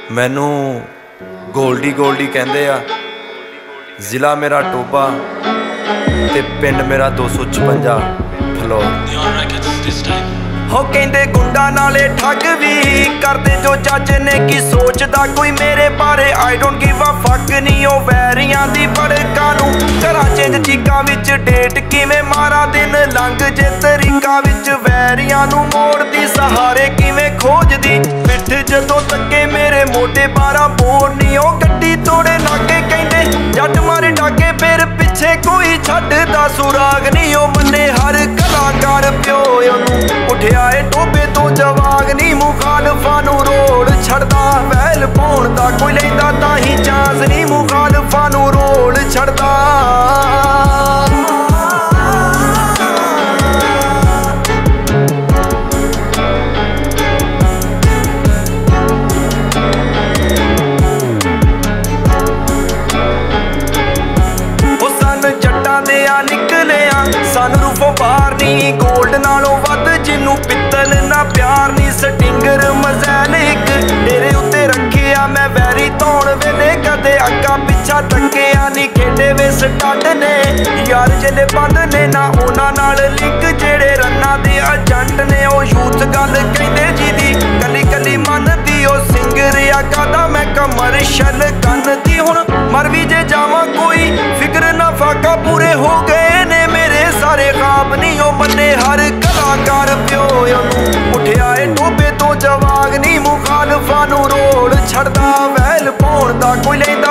मैनू गोल्डी गोल्डी कहंदे आ। जिला मेरा टोबा ते पिंड मेरा 256 फलोर। हो कहंदे गुंडा नाले ठग भी करदे जो जज ने की सोचदा कोई मेरे बारे। I don't give a fuck नहीं ओ वैरियां दी भड़का नूं। घरां चेंज चीकां विच डेट किवें मारा दिन लंघ जे तरीका विच वैरियां नूं मोड़दी सहारे किवें खोजदी। पिठ जदों तक्के मेरे मोढे 12 बोर नहीं ओ गड्डी तोड़े नाके कहंदे जट मारे डाके फिर पिछे कोई छड्डदा सुराग नहीं ओ मन्ने हर कलाकार प्यो ओनूं उठिया टोबे तो जवाग नहीं। मुखालफा नूं रोल छड़दा वैल पाउण दा कोई लैंदा तां ही चांस नहीं। मुखालफा नूं रोल छड़दा सनरूफों बाहर नहीं गोल्ड नालों वध जिन्नू पित्तल ना प्यार नहीं। स्टिंगर मजैल एक डेरे उत्ते रखिया मैं वैरी धौण वेले कदे अग्गा पिछा तकिया नहीं। खेडे वे स्टड ने यार जेले बंद ने ना उन्हां नाल लिंक जेड़े रन्ना दे एजेंट ने। ओ यूथ गल कहंदे जी दी कली कली मनदी ओ सिंगर आ गादा मैं कमर्शियल गन दी। हुण मर भी जे जावां कोई फिक्र ना फाका पूरे हो गए ने मेरे सारे ख्वाब नहीं ओ मन्ने हर कलाकार प्यो ओनूं उठिया टोबे तो जवाग नहीं। मुखालफा नूं रोल छड़दा वैल पाउण दा कोई लैंदा